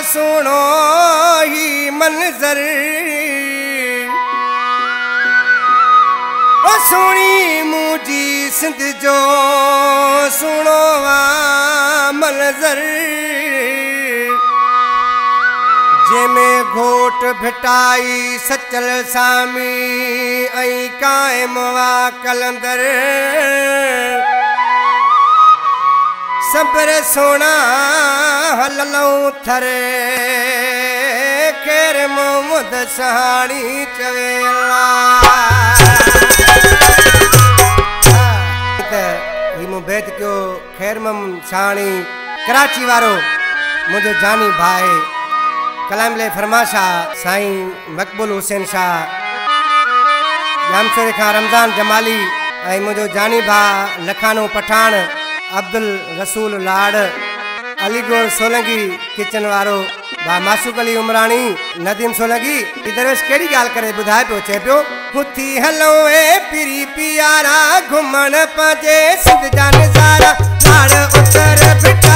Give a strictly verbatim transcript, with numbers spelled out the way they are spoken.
सुनो ही मंजर ओ सोनी मुझी सिंध जो सुनो मंजर जेमें घोट भिटाई सचल सामी ऐं कायम वा कलंदर सबर सोना हललूं थरे खेर मोहम्मद सहानी चवेला ही मु बैत क्यों खैर मम सहानी कराची वारो मुझे जानी भाई कलाम ले फरमाशा साईं मकबूल हुसैन शाह जामशोरे खां रमज़ान जमाली ऐं मुझो जानी भा लखानो पठान अब्दुल रसूल लाड़ अलीगढ़ सोलंगी किचन वारो भा मासूक अली उमरानी नदीम सोलंगी दरवेश केड़ी गाल करे बुधाए पियो चे पियो हुथी हलो ए पिरी पियारा घुमण पंजे सिंध जा नज़ारा लाड़ उतर